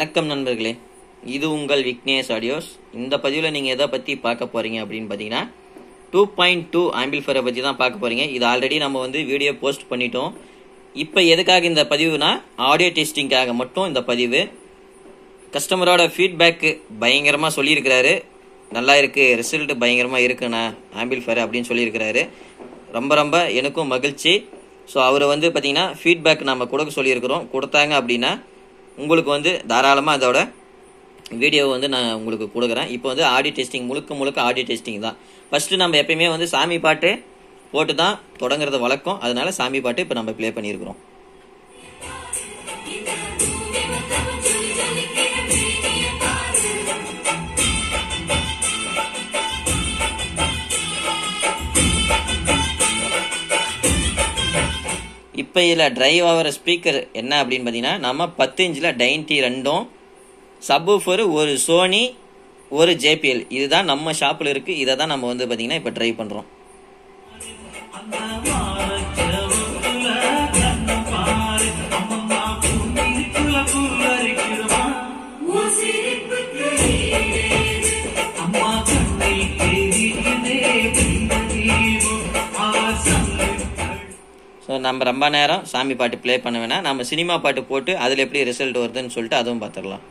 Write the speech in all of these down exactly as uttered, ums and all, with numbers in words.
வணக்கம் நண்பர்களே, இது உங்கள் விக்னேஷ் ஆடியோஸ். இந்த பதிவில் நீங்கள் எதை பற்றி பார்க்க போகிறீங்க அப்படின்னு பார்த்தீங்கன்னா டூ பாயிண்ட் டூ ஆம்பிள்ஃபயரை பற்றி தான் பார்க்க போகிறீங்க. இது ஆல்ரெடி நம்ம வந்து வீடியோ போஸ்ட் பண்ணிட்டோம். இப்போ எதுக்காக இந்த பதிவுனா ஆடியோ டெஸ்டிங்காக மட்டும் இந்த பதிவு. கஸ்டமரோட ஃபீட்பேக்கு பயங்கரமாக சொல்லியிருக்கிறாரு. நல்லா இருக்குது, ரிசல்ட் பயங்கரமாக இருக்குண்ணா ஆம்பிள்ஃபயர் அப்படின்னு சொல்லியிருக்கிறாரு. ரொம்ப ரொம்ப எனக்கும் மகிழ்ச்சி. ஸோ அவரை வந்து பார்த்தீங்கன்னா ஃபீட்பேக் நம்ம கொடுக்க சொல்லியிருக்கிறோம். கொடுத்தாங்க அப்படின்னா உங்களுக்கு வந்து தாராளமாக அதோட வீடியோ வந்து நான் உங்களுக்கு கொடுக்குறேன். இப்போ வந்து ஆடியோ டெஸ்டிங் முழுக்க முழுக்க ஆடியோ டெஸ்டிங் தான். ஃபஸ்ட்டு நம்ம எப்பயுமே வந்து சாமி பாட்டு போட்டு தான் தொடங்குறது வழக்கம். அதனால சாமி பாட்டு இப்போ நம்ம ப்ளே பண்ணியிருக்கிறோம். இப்போ இதில் ட்ரைவ் ஆகிற ஸ்பீக்கர் என்ன அப்படின்னு பார்த்தீங்கன்னா நம்ம பத்து இன்ச்சில் டைன்டி ரெண்டும், சப்வூஃபர் ஒரு சோனி ஒரு ஜேபிஎல், இதுதான் நம்ம ஷாப்பில் இருக்குது. இதை தான் நம்ம வந்து பார்த்தீங்கன்னா இப்போ ட்ரைவ் பண்ணுறோம். ஸோ நம்ம ரொம்ப நேரம் சாமி பாட்டு ப்ளே பண்ண வேணாம், நம்ம சினிமா பாட்டு போட்டு அதில் எப்படி ரிசல்ட் வருதுன்னு சொல்லிட்டு அதுவும் பார்த்துடலாம்.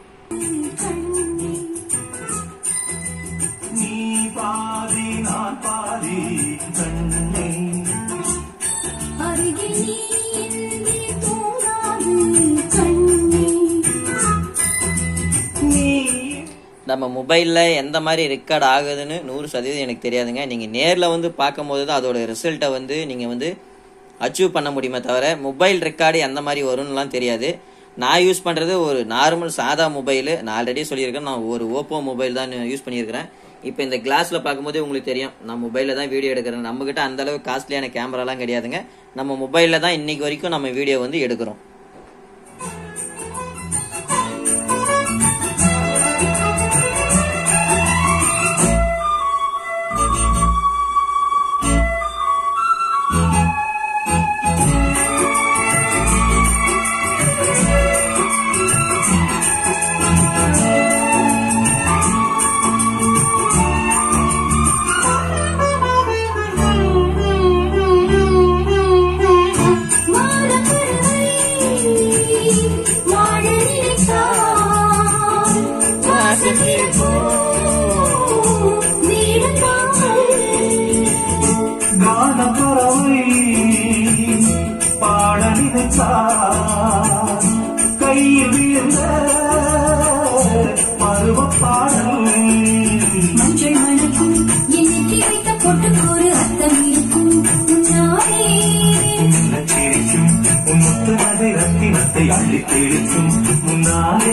நம்ம மொபைலில் எந்த மாதிரி ரெக்கார்ட் ஆகுதுன்னு நூறு சதவீதம் எனக்கு தெரியாதுங்க. நீங்கள் நேரில் வந்து பார்க்கும்போது தான் அதோட ரிசல்ட்டை வந்து நீங்கள் வந்து அச்சீவ் பண்ண முடியுமே தவிர மொபைல் ரெக்கார்டு எந்த மாதிரி வரும்னுலாம் தெரியாது. நான் யூஸ் பண்ணுறது ஒரு நார்மல் சாதா மொபைலு. நான் ஆல்ரெடி சொல்லியிருக்கேன், நான் ஒரு ஓப்போ மொபைல் தான் யூஸ் பண்ணியிருக்கிறேன். இப்போ இந்த கிளாஸில் பார்க்கும்போதே உங்களுக்கு தெரியும், நான் மொபைலில் தான் வீடியோ எடுக்கிறேன். நம்மக்கிட்ட அந்தளவு காஸ்ட்லியான கேமராலாம் கிடையாதுங்க. நம்ம மொபைலில் தான் இன்றைக்கி வரைக்கும் நம்ம வீடியோ வந்து எடுக்கிறோம். கையில் வீழ்ந்த பருவ பாடல் மஞ்சள் மணிக்கும் இன்னைக்கு வைத்த பொட்டுக்கு ஒரு அர்த்தம் இருக்கும். சிரிக்கும் உன் முத்து நகை ரத்தினத்தை அள்ளி தெளிக்கும் முன்னாலே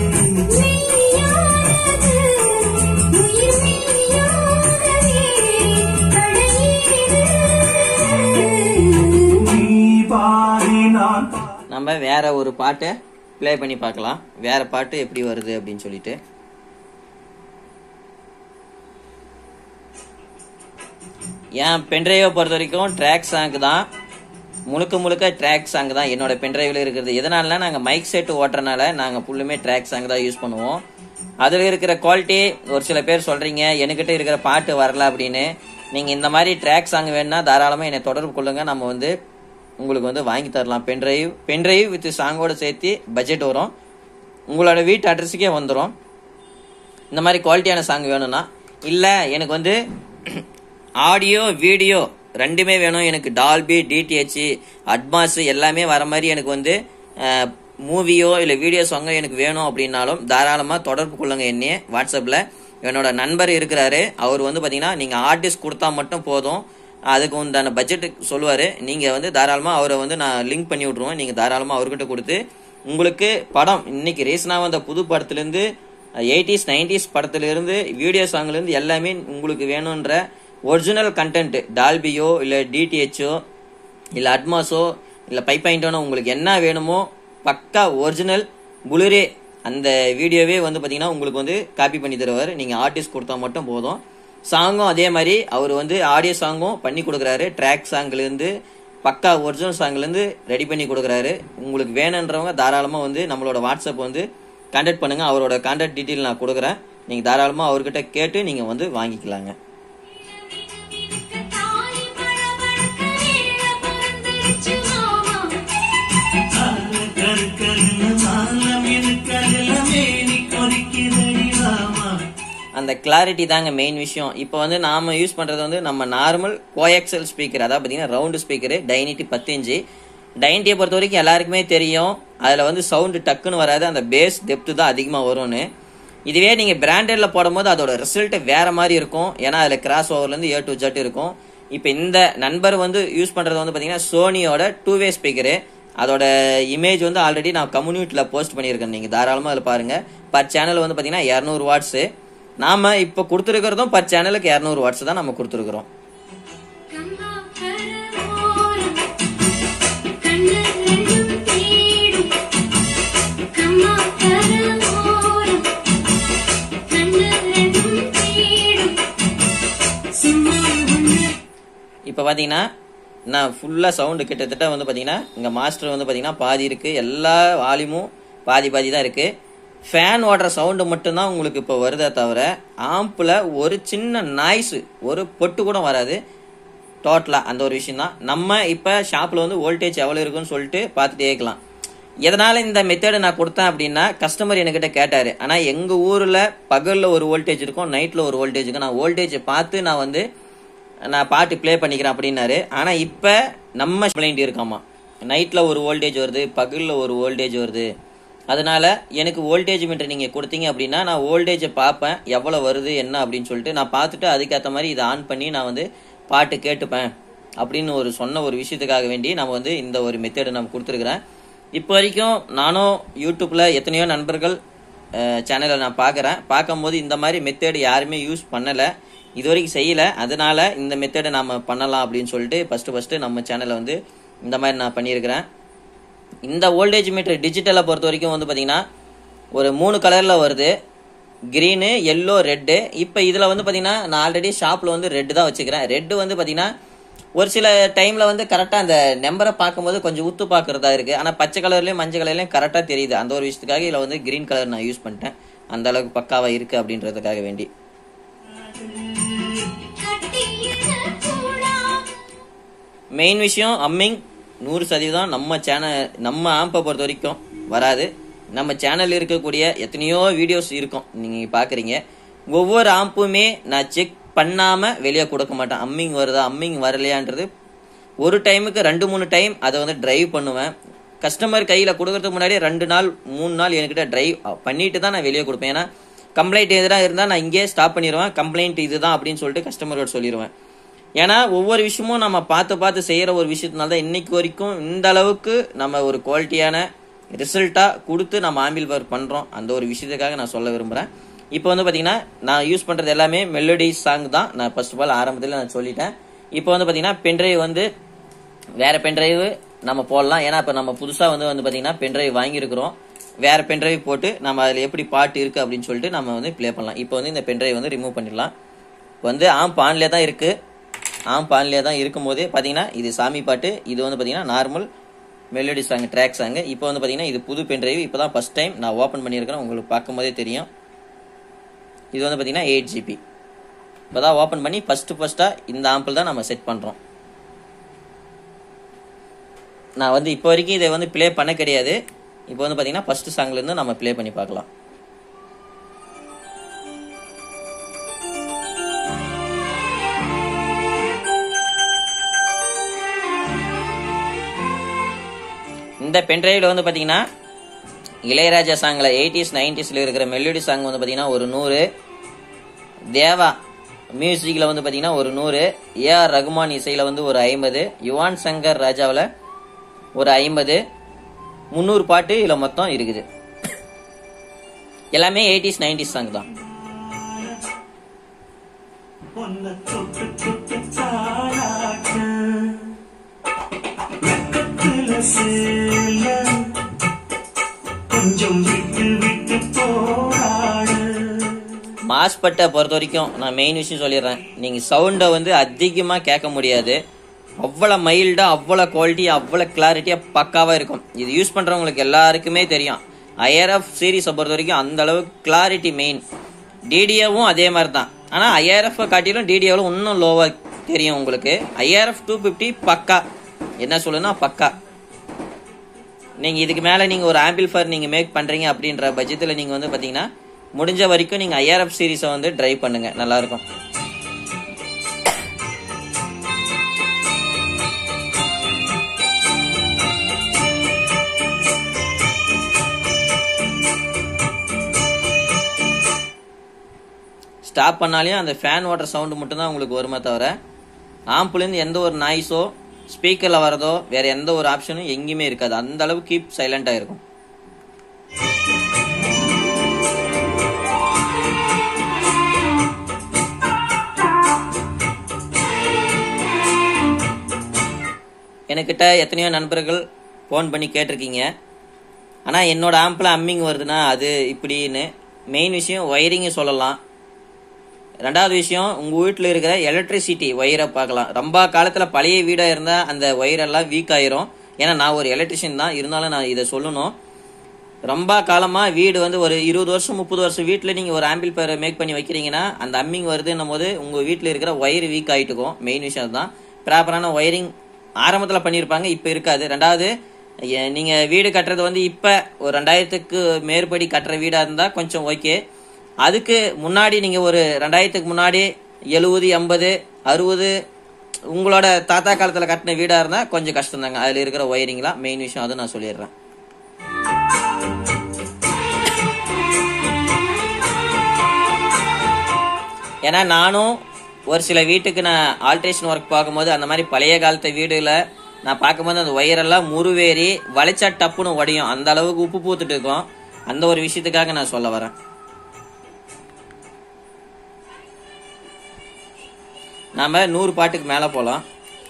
நம்ம வேற ஒரு பாட்டை ப்ளே பண்ணி பார்க்கலாம், வேற பாட்டு எப்படி வருது அப்படின்னு சொல்லிட்டு. என் பென்ட்ரைவை பொறுத்த வரைக்கும் ட்ராக் சாங் தான், முழுக்க முழுக்க ட்ராக் சாங் தான் என்னோட பென்ட்ரைவில் இருக்கிறது. எதனாலனா நாங்கள் மைக் செட்டு ஓட்டுறதுனால நாங்கள் ஃபுல்லுமே ட்ராக் சாங் தான் யூஸ் பண்ணுவோம். அதில் இருக்கிற குவாலிட்டி ஒரு சில பேர் சொல்கிறீங்க என்கிட்ட இருக்கிற பாட்டு வரல அப்படின்னு. நீங்கள் இந்த மாதிரி ட்ராக் சாங் வேணுன்னா தாராளமாக என்னை தொடர்பு கொள்ளுங்கள். நம்ம வந்து உங்களுக்கு வந்து வாங்கி தரலாம். பென்ட்ரைவ் பென்ட்ரைவ் வித் சாங்கோடு சேர்த்து பட்ஜெட் வரும், உங்களோட வீட்டு அட்ரஸுக்கே வந்துடும். இந்த மாதிரி குவாலிட்டியான சாங் வேணும்னா, இல்லை எனக்கு வந்து ஆடியோ வீடியோ ரெண்டுமே வேணும், எனக்கு டால்பி டிடிஹெச் அட்மாஸ் எல்லாமே வர மாதிரி எனக்கு வந்து மூவியோ இல்லை வீடியோ சாங்கோ எனக்கு வேணும் அப்படின்னாலும் தாராளமாக தொடர்பு கொள்ளுங்க. என்னையே வாட்ஸ்அப்பில் என்னோட நண்பர் இருக்கிறாரு. அவர் வந்து பார்த்தீங்கன்னா நீங்கள் ஆர்டிஸ்ட் கொடுத்தா மட்டும் போதும், அதுக்கு உண்டான பட்ஜெட்டு சொல்லுவார். நீங்கள் வந்து தாராளமாக அவரை வந்து நான் லிங்க் பண்ணி விட்ருவேன். நீங்கள் தாராளமாக அவர்கிட்ட கொடுத்து உங்களுக்கு படம் இன்னைக்கு ரீசனாக வந்த புது படத்துலேருந்து எயிட்டிஸ் நைன்டிஸ் படத்துலேருந்து வீடியோ சாங்லேருந்து எல்லாமே உங்களுக்கு வேணுன்ற ஒரிஜினல் கண்டென்ட்டு டால்பியோ இல்லை டிடிஹெச்சோ இல்லை அட்மாஸோ இல்லை பை பாயிண்டோனோ உங்களுக்கு என்ன வேணுமோ பக்கா ஒரிஜினல் புளுரே அந்த வீடியோவே வந்து பார்த்தீங்கன்னா உங்களுக்கு வந்து காப்பி பண்ணி தருவார். நீங்கள் ஆர்டிஸ்ட் கொடுத்தா மட்டும் போதும். சாங்கும் அதே மாதிரி அவர் வந்து ஆடியோ சாங்கும் பண்ணி கொடுக்குறாரு. ட்ராக் சாங்லேருந்து பக்கா ஒரிஜினல் சாங்லேருந்து ரெடி பண்ணி கொடுக்குறாரு. உங்களுக்கு வேணுன்றவங்க தாராளமாக வந்து நம்மளோட வாட்ஸ்அப் வந்து கான்டாக்ட் பண்ணுங்க. அவரோட கான்டாக்ட் டீட்டெயில் நான் கொடுக்குறேன். நீங்க தாராளமா அவர்கிட்ட கேட்டு நீங்க வந்து வாங்கிக்கலாங்க. அந்த கிளாரிட்டி தாங்க மெயின் விஷயம். இப்போ வந்து நாம யூஸ் பண்றது வந்து நம்ம நார்மல் கோஎக்சல் ஸ்பீக்கர், அதாவது பாத்தீங்கன்னா ரவுண்டு ஸ்பீக்கரு, டைனிட்டி பத்து இன்ச்சு. டைனிட்டியை பொறுத்த வரைக்கும் எல்லாருக்குமே தெரியும், அதுல வந்து சவுண்டு டக்குன்னு வராது, அந்த பேஸ் டெப்த் தான் அதிகமா வரும்னு. இதுவே நீங்க பிராண்டட்ல போடும்போது அதோட ரிசல்ட் வேற மாதிரி இருக்கும். ஏன்னா அதுல கிராஸ் ஓவர்ல இருந்து ஏ டு ஜெட் இருக்கும். இப்போ இந்த நண்பர் வந்து யூஸ் பண்றது வந்து பாத்தீங்கன்னா சோனியோட டூ வே ஸ்பீக்கரு. அதோட இமேஜ் வந்து ஆல்ரெடி நான் கம்யூனிட்டியில போஸ்ட் பண்ணியிருக்கேன். நீங்க தாராளமா அதில் பாருங்க. பர் சேனல் வந்து பாத்தீங்கன்னா இருநூறு வாட்ஸ். நாம இப்ப கொடுத்துருக்கிறதும் பர் சேனலுக்கு இருநூறு வாட்ஸ் தான் நம்ம கொடுத்துருக்கிறோம். இப்ப பாத்தீங்கன்னா நான் ஃபுல்லா சவுண்டு கிட்டத்தட்ட வந்து பாத்தீங்கன்னா இங்க மாஸ்டர் வந்து பாத்தீங்கன்னா பாதி இருக்கு, எல்லா வால்யூமும் பாதி பாதி தான் இருக்கு. ஃபேன் ஓடுற சவுண்டு மட்டும்தான் உங்களுக்கு இப்போ வருதே தவிர ஆம்பில் ஒரு சின்ன நாய்ஸ், ஒரு பொட்டு கூட வராது டோட்டலாக. அந்த ஒரு விஷயம் தான். நம்ம இப்போ ஷாப்பில் வந்து வோல்டேஜ் எவ்வளோ இருக்குன்னு சொல்லிட்டு பார்த்துட்டே இருக்கலாம். எதனால் இந்த மெத்தேடை நான் கொடுத்தேன் அப்படின்னா, கஸ்டமர் என்கிட்ட கேட்டார். ஆனால் எங்கள் ஊரில் பகலில் ஒரு வோல்டேஜ் இருக்கும், நைட்டில் ஒரு வோல்டேஜ் இருக்கும். நான் வோல்டேஜை பார்த்து நான் வந்து நான் பாட்டு ப்ளே பண்ணிக்கிறேன் அப்படின்னாரு. ஆனால் இப்போ நம்ம கம்ப்ளைண்ட் இருக்காமா, நைட்டில் ஒரு வோல்டேஜ் வருது, பகலில் ஒரு வோல்டேஜ் வருது. அதனால எனக்கு வோல்டேஜ் மீட்டர் நீங்கள் கொடுத்தீங்க அப்படின்னா நான் வோல்டேஜை பார்ப்பேன், எவ்வளோ வருது என்ன அப்படின்னு சொல்லிட்டு நான் பார்த்துட்டு அதுக்கேற்ற மாதிரி இதை ஆன் பண்ணி நான் வந்து பாட்டு கேட்டுப்பேன் அப்படின்னு ஒரு சொன்ன ஒரு விஷயத்துக்காக வேண்டி நம்ம வந்து இந்த ஒரு மெத்தேடு நம்ம கொடுத்துருக்குறேன். இப்போ வரைக்கும் நானும் யூடியூப்பில் எத்தனையோ நண்பர்கள் சேனலை நான் பார்க்குறேன். பார்க்கும்போது இந்த மாதிரி மெத்தேடு யாருமே யூஸ் பண்ணலை, இது வரைக்கும் செய்யலை. அதனால இந்த மெத்தேடை நம்ம பண்ணலாம் அப்படின்னு சொல்லிட்டு ஃபஸ்ட்டு ஃபஸ்ட்டு நம்ம சேனலை வந்து இந்த மாதிரி நான் பண்ணியிருக்கிறேன். இந்த வோல்டேஜ் மீட்டர் டிஜிட்டலை பொறுத்த வரைக்கும் வந்து பார்த்தீங்கன்னா ஒரு மூணு கலரில் வருது, க்ரீனு, எல்லோ, ரெட்டு. இப்போ இதில் வந்து பார்த்தீங்கன்னா நான் ஆல்ரெடி ஷாப்பில் வந்து ரெட்டு தான் வச்சுக்கிறேன். ரெட்டு வந்து பார்த்தீங்கன்னா ஒரு சில டைமில் வந்து கரெக்டாக அந்த நம்பரை பார்க்கும்போது கொஞ்சம் ஊத்து பார்க்குறதா இருக்குது. ஆனால் பச்சை கலர்லேயும் மஞ்சள் கலர்லேயும் கரெக்டாக தெரியுது. அந்த ஒரு விஷயத்துக்காக இதில் வந்து க்ரீன் கலர் நான் யூஸ் பண்ணிட்டேன், அந்த அளவுக்கு பக்காவாக இருக்குது அப்படின்றதுக்காக வேண்டி. மெயின் விஷயம் அம்மிங் நூறு சதவீதம் நம்ம சேனல் நம்ம ஆம்பை பொறுத்த வரைக்கும் வராது. நம்ம சேனல் இருக்கக்கூடிய எத்தனையோ வீடியோஸ் இருக்கும், நீங்கள் பார்க்குறீங்க. ஒவ்வொரு ஆம்புமே நான் செக் பண்ணாமல் வெளியே கொடுக்க மாட்டேன். அம்மிங் வருதா அம்மிங் வரலையான்றது ஒரு டைமுக்கு ரெண்டு மூணு டைம் அதை வந்து ட்ரைவ் பண்ணுவேன். கஸ்டமர் கையில் கொடுக்கறதுக்கு முன்னாடி ரெண்டு நாள் மூணு நாள் என்கிட்ட ட்ரைவ் பண்ணிட்டு தான் நான் வெளியே கொடுப்பேன். ஏன்னா கம்ப்ளைண்ட் எதிராக இருந்தால் நான் இங்கேயே ஸ்டாப் பண்ணிடுவேன். கம்ப்ளைண்ட் இதுதான் அப்படின்னு சொல்லிட்டு கஸ்டமரோட சொல்லிடுவேன். ஏன்னா ஒவ்வொரு விஷயமும் நம்ம பார்த்து பார்த்து செய்கிற ஒரு விஷயத்தினால தான் இன்னைக்கு வரைக்கும் இந்த அளவுக்கு நம்ம ஒரு குவாலிட்டியான ரிசல்ட்டாக கொடுத்து நம்ம ஆம்பிள் ஒர்க் பண்ணுறோம். அந்த ஒரு விஷயத்துக்காக நான் சொல்ல விரும்புகிறேன். இப்போ வந்து பார்த்தீங்கன்னா நான் யூஸ் பண்ணுறது எல்லாமே மெலோடி சாங் தான். நான் ஃபர்ஸ்ட் ஆஃப் ஆல் ஆரம்பத்தில் நான் சொல்லிட்டேன். இப்போ வந்து பார்த்தீங்கன்னா பென்ட்ரைவ் வந்து வேறு பென்ட்ரைவ் நம்ம போடலாம். ஏன்னா இப்போ நம்ம புதுசாக வந்து வந்து பார்த்தீங்கன்னா பென்ட்ரைவ் வாங்கியிருக்கிறோம். வேறு பென்ட்ரைவ் போட்டு நம்ம அதில் எப்படி பாட்டு இருக்குது அப்படின்னு சொல்லிட்டு நம்ம வந்து ப்ளே பண்ணலாம். இப்போ வந்து இந்த பென்ட்ரைவ் வந்து ரிமூவ் பண்ணிடலாம். இப்போ வந்து ஆம்ப் ஆன்லேயே தான் இருக்குது. ஆம்ப் ஆன்லேயே தான் இருக்கும் போதே பார்த்தீங்கன்னா இது சாமி பாட்டு, இது வந்து பார்த்தீங்கன்னா normal melody song, track song. இப்போ வந்து பார்த்தீங்கன்னா இது புது பென்ட்ரைவ், இப்போ தான் ஃபஸ்ட் டைம் நான் ஓப்பன் பண்ணியிருக்கிறேன். உங்களுக்கு பார்க்கும்போதே தெரியும். இது வந்து பார்த்தீங்கன்னா எயிட் ஜிபி. இப்போ தான் ஓப்பன் பண்ணி ஃபஸ்ட்டு ஃபஸ்ட்டாக இந்த ஆம்பிள் தான் நம்ம செட் பண்ணுறோம். நான் வந்து இப்போ வரைக்கும் இதை வந்து ப்ளே பண்ண கிடையாது. இப்போ வந்து பார்த்தீங்கன்னா ஃபஸ்ட்டு சாங்லேருந்து நம்ம ப்ளே பண்ணி பார்க்கலாம். இந்த பென்ட்ரைவில் வந்து பார்த்தீங்கன்னா இளையராஜா சாங்கில் எயிட்டிஸ் நைன்டிஸில் இருக்கிற மெலோடி சாங் வந்து பார்த்தீங்கன்னா ஒரு நூறு, தேவா மியூசிக்கில் வந்து பார்த்தீங்கன்னா ஒரு நூறு, ஏஆர் ரகுமான் இசையில் வந்து ஒரு ஐம்பது, யுவான் சங்கர் ராஜாவில் ஒரு ஐம்பது, முந்நூறு பாட்டு இதில் மொத்தம் இருக்குது. எல்லாமே எயிட்டிஸ் நைன்டிஸ் சாங் தான். மாஸ்பட்டை பொறுத்த வரைக்கும் நான் மெயின் விஷயம் சொல்லிடுறேன். நீங்கள் சவுண்டை வந்து அதிகமாக கேட்க முடியாது. அவ்வளோ மைல்டாக, அவ்வளோ குவாலிட்டி, அவ்வளோ கிளாரிட்டியாக பக்காவாக இருக்கும். இது யூஸ் பண்ணுறவங்களுக்கு எல்லாருக்குமே தெரியும். ஐஆர்எஃப் சீரீஸை பொறுத்த வரைக்கும் அந்த அளவுக்கு கிளாரிட்டி மெயின். டிடிஏவும் அதே மாதிரி தான். ஆனால் ஐஆர்எஃப் காட்டிலும் டிடிஏவில் இன்னும் லோவாக தெரியும் உங்களுக்கு. ஐஆர்எஃப் டூ ஃபிஃப்டி பக்கா, என்ன சொல்லுன்னா பக்கா. நீங்கள் இதுக்கு மேலே நீங்கள் ஒரு ஆம்பிள்ஃபயர் நீங்கள் மேக் பண்ணுறீங்க அப்படின்ற பட்சத்தில் நீங்கள் வந்து பார்த்தீங்கன்னா முடிஞ்ச வரைக்கும் நீங்கள் ஐஆர்எஃப் சீரீஸை வந்து ட்ரைவ் பண்ணுங்கள், நல்லாயிருக்கும். ஸ்டாப் பண்ணாலையும் அந்த ஃபேன் ஓட்டுற சவுண்டு மட்டும்தான் உங்களுக்கு வருமே தவிர ஆம்புலேருந்து எந்த ஒரு நாய்ஸோ ஸ்பீக்கரில் வரதோ வேற எந்த ஒரு ஆப்ஷனும் எங்கேயுமே இருக்காது. அந்த அளவு கீப் சைலண்டாக இருக்கும். என்கிட்ட எத்தனையோ நண்பர்கள் ஃபோன் பண்ணி கேட்டிருக்கீங்க, ஆனால் என்னோட ஆம்பில் அம்மிங் வருதுன்னா அது இப்படின்னு. மெயின் விஷயம் ஒயரிங்கு சொல்லலாம். ரெண்டாவது விஷயம், உங்கள் வீட்டில் இருக்கிற எலக்ட்ரிசிட்டி ஒயரை பார்க்கலாம். ரொம்ப காலத்தில் பழைய வீடாக இருந்தால் அந்த ஒயரெல்லாம் வீக் ஆயிரும். ஏன்னா நான் ஒரு எலக்ட்ரிஷியன் தான், இருந்தாலும் நான் இதை சொல்லணும். ரொம்ப காலமாக வீடு வந்து ஒரு இருபது வருஷம் முப்பது வருஷம் வீட்டில் நீங்கள் ஒரு ஆம்பிள்ஃபயரை மேக் பண்ணி வைக்கிறீங்கன்னா அந்த அம்மிங் வருதுன்னும் போது உங்கள் வீட்டில் இருக்கிற ஒயர் வீக் ஆகிட்டுக்கும். மெயின் விஷயம் தான். ப்ராப்பரான ஒயரிங் ஆரம்பத்தில் பண்ணியிருப்பாங்க, இப்போ இருக்காது. ரெண்டாவது, நீங்கள் வீடு கட்டுறது வந்து இப்போ ஒரு ரெண்டாயிரத்துக்கு மேற்படி கட்டுற வீடாக இருந்தால் கொஞ்சம் ஓகே. அதுக்கு முன்னாடி நீங்கள் ஒரு ரெண்டாயிரத்துக்கு முன்னாடி எழுபது எண்பது அறுபது உங்களோட தாத்தா காலத்தில் கட்டின வீடாக இருந்தால் கொஞ்சம் கஷ்டம் தாங்க அதில் இருக்கிற ஒயரிங்லாம். மெயின் விஷயம் அது நான் சொல்லிடுறேன். ஏன்னா நானும் ஒரு சில வீட்டுக்கு நான் ஆல்ட்ரேஷன் ஒர்க் பார்க்கும்போது அந்த மாதிரி பழைய காலத்து வீடுல நான் பார்க்கும்போது அந்த ஒயரெல்லாம் முறுவேறி வளைச்சா டப்புன்னு உடையும். அந்த அளவுக்கு உப்பு பூத்துட்டு இருக்கும். அந்த ஒரு விஷயத்துக்காக நான் சொல்ல வரேன். நாம நூறு பாட்டுக்கு மேல போலாம்.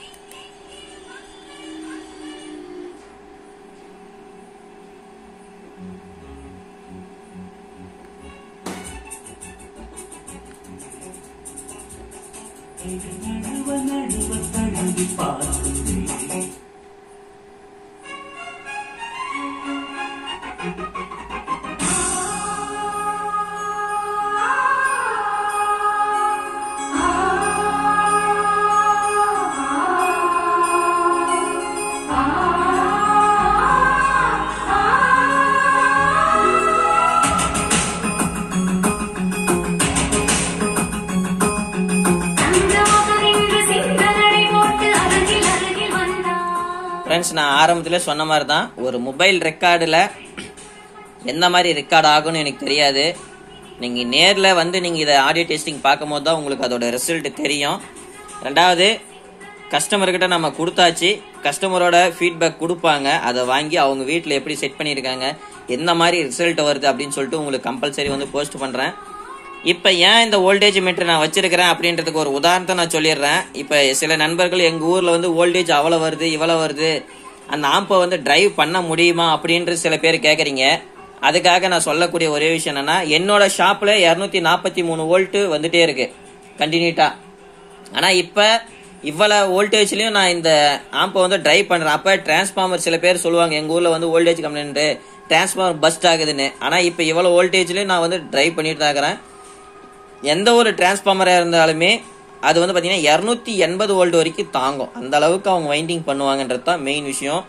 ஃப்ரெண்ட்ஸ், நான் ஆரம்பத்தில் சொன்ன மாதிரி தான், ஒரு மொபைல் ரெக்கார்டில் எந்த மாதிரி ரெக்கார்ட் ஆகும்னு எனக்கு தெரியாது. நீங்கள் நேரில் வந்து நீங்கள் இதை ஆடியோ டெஸ்டிங் பார்க்கும் போது தான் உங்களுக்கு அதோட ரிசல்ட் தெரியும். ரெண்டாவது, கஸ்டமர்கிட்ட நம்ம கொடுத்தாச்சு, கஸ்டமரோட ஃபீட்பேக் கொடுப்பாங்க. அதை வாங்கி அவங்க வீட்டில் எப்படி செட் பண்ணியிருக்காங்க, எந்த மாதிரி ரிசல்ட் வருது அப்படின்னு சொல்லிட்டு உங்களுக்கு கம்பல்சரி வந்து போஸ்ட் பண்ணுறேன். இப்போ ஏன் இந்த வோல்டேஜ் மீட்டர் நான் வச்சிருக்கிறேன் அப்படின்றதுக்கு ஒரு உதாரணத்தை நான் சொல்லிடுறேன். இப்போ சில நண்பர்கள் எங்கள் ஊரில் வந்து வோல்டேஜ் அவ்வளோ வருது இவ்வளோ வருது, அந்த ஆம்பை வந்து டிரைவ் பண்ண முடியுமா அப்படின்ற சில பேர் கேட்குறீங்க. அதுக்காக நான் சொல்லக்கூடிய ஒரே விஷயம் என்னன்னா, என்னோட ஷாப்பில் இரநூத்தி நாற்பத்தி மூணு வோல்ட்டு வந்துட்டே இருக்கு கண்டினியூட்டா. ஆனால் இப்போ இவ்வளோ வோல்டேஜ்லையும் நான் இந்த ஆம்பை வந்து டிரைவ் பண்ணுறேன். அப்போ டிரான்ஸ்ஃபார்மர் சில பேர் சொல்லுவாங்க எங்கள் ஊரில் வந்து வோல்டேஜ் கம்ப்ளைண்ட் டிரான்ஸ்ஃபார்மர் பஸ்ட் ஆகுதுன்னு. ஆனால் இப்போ இவ்வளோ வோல்டேஜ்லையும் நான் வந்து டிரைவ் பண்ணிட்டு தான் இருக்கிறேன். எந்த ஒரு டிரான்ஸ்ஃபார்மராக இருந்தாலுமே அது வந்து பார்த்தீங்கன்னா இரநூத்தி எண்பது வோல்ட் வரைக்கும் தாங்கும். அந்த அளவுக்கு அவங்க வைண்டிங் பண்ணுவாங்கன்றது தான் மெயின் விஷயம்.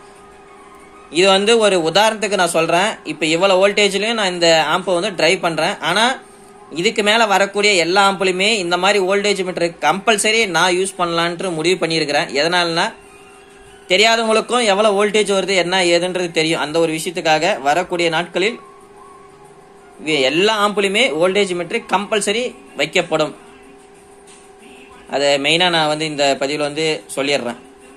இது வந்து ஒரு உதாரணத்துக்கு நான் சொல்கிறேன். இப்போ இவ்வளோ வோல்டேஜ்லையும் நான் இந்த ஆம்பை வந்து டிரைவ் பண்ணுறேன். ஆனால் இதுக்கு மேலே வரக்கூடிய எல்லா ஆம்புலையுமே இந்த மாதிரி வோல்டேஜ் மீட்டர் கம்பல்சரி நான் யூஸ் பண்ணலான்ட்டு முடிவு பண்ணியிருக்கிறேன். எதனாலனா, தெரியாதவங்களுக்கும் எவ்வளோ வோல்டேஜ் வருது என்ன ஏதுன்றது தெரியும். அந்த ஒரு விஷயத்துக்காக வரக்கூடிய நாட்களில் எல்லா ஆம்புலையுமே வோல்டேஜ் மீட்டர் கம்பல்சரி வைக்கப்படும். அதை மெயினாக நான் வந்து இந்த பதிவில் வந்து சொல்லிடுறேன்.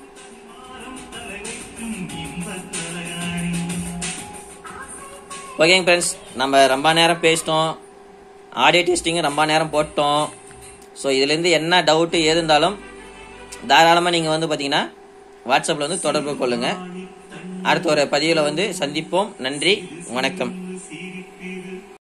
ஓகேங்க ஃப்ரெண்ட்ஸ், நம்ம ரொம்ப நேரம் பேசிட்டோம், ஆடியோ டெஸ்டிங்கு ரொம்ப நேரம் போட்டோம். ஸோ இதுலேருந்து என்ன டவுட்டு ஏது இருந்தாலும் தாராளமாக நீங்கள் வந்து பார்த்தீங்கன்னா வாட்ஸ்அப்பில் வந்து தொடர்பு கொள்ளுங்கள். அடுத்த ஒரு பதிவில் வந்து சந்திப்போம். நன்றி, வணக்கம்.